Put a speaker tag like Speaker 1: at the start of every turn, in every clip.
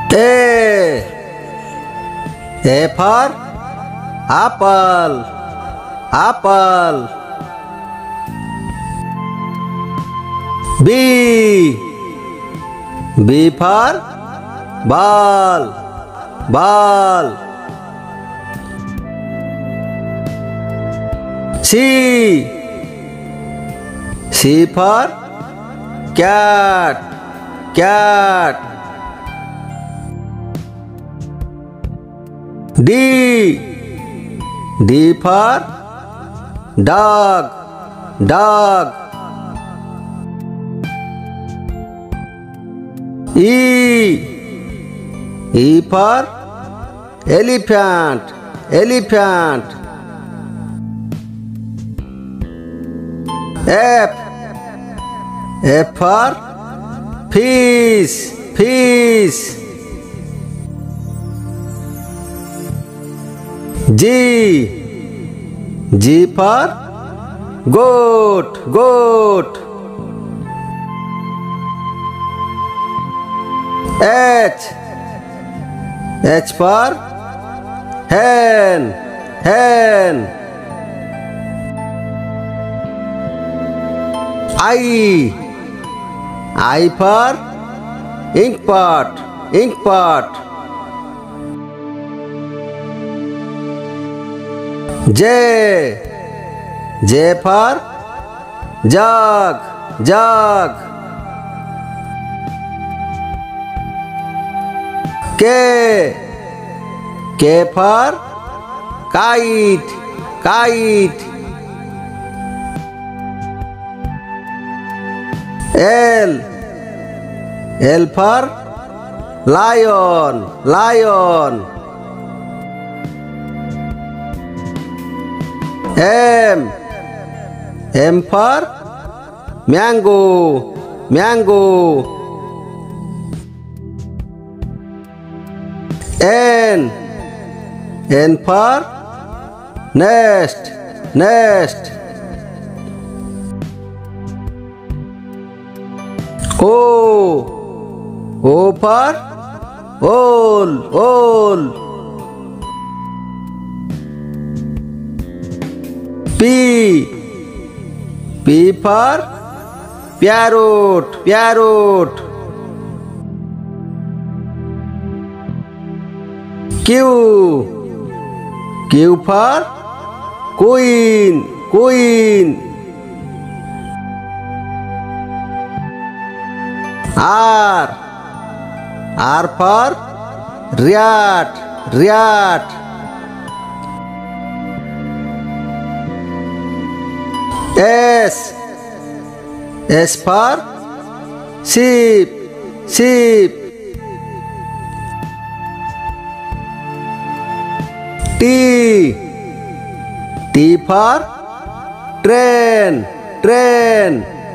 Speaker 1: A. A for apple. Apple. B. B for ball. Ball. C. C for cat. Cat. D. D for dog. Dog. E. E for elephant. Elephant. F. F for fish. Fish. G. G for goat. Goat. H. H for hen. Hen. I. I for ink pot. Ink pot. J. J for jug. Jug. K. K for kite. Kite. L. L for lion. Lion. M. M for mango. Mango. N. N for nest. Nest. O. O for owl. Owl. P. P for parrot. Parrot. Q. Q for queen. Queen. R. R for rat. Rat. S. S for sheep. Sheep. T. T for train. Train.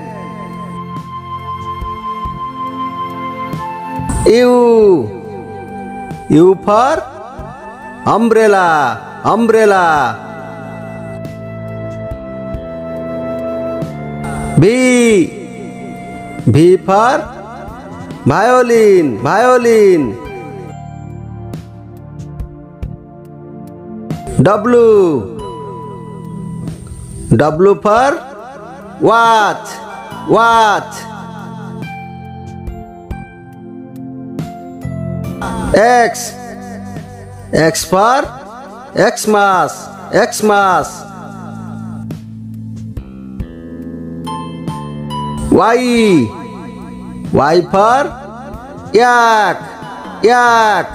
Speaker 1: U. U for umbrella. Umbrella. V. V for violin. Violin. W. W for watch. Watch. X. X for Xmas. Xmas. Y. Y for yak. Yak.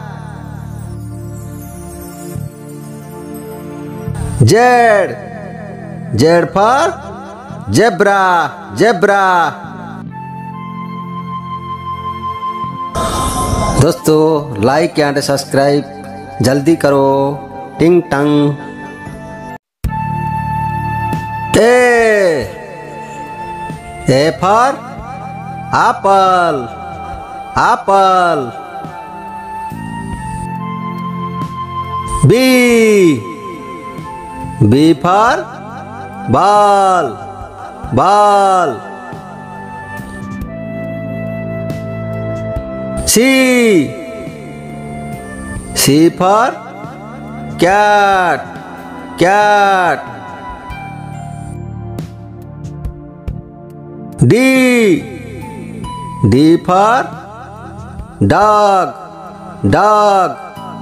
Speaker 1: Z. Z for zebra. Zebra. दोस्तों like and subscribe जल्दी करो। टिंग टंग। A for apple. Apple. B for ball. Ball. C. C for cat, cat. D, D for dog, dog.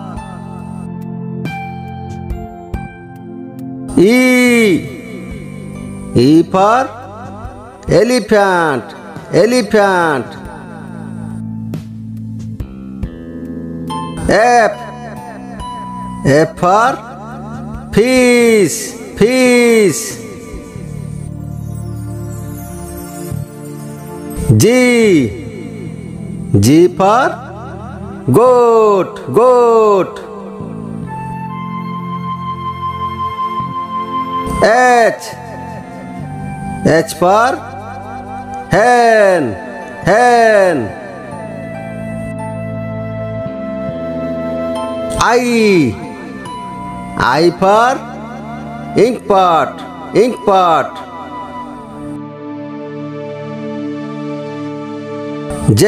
Speaker 1: E, E for elephant, elephant. F, F for fish, fish. G, G for goat, goat. H, H for hen, hen. I for ink pot, ink pot. J,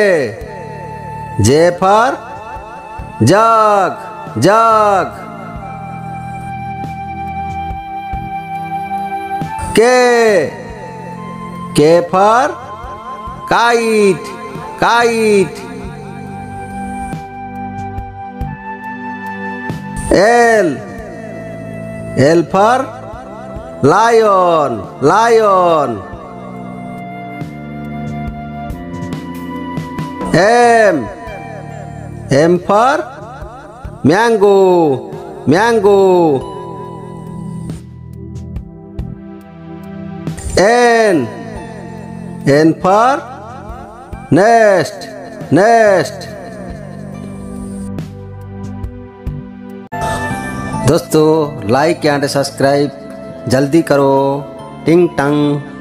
Speaker 1: J for jug, jug. K, K for kite, kite. L, L for lion, lion. M, M for mango, mango. N, N for nest, nest. दोस्तों like and subscribe जल्दी करो, टिंग टंग।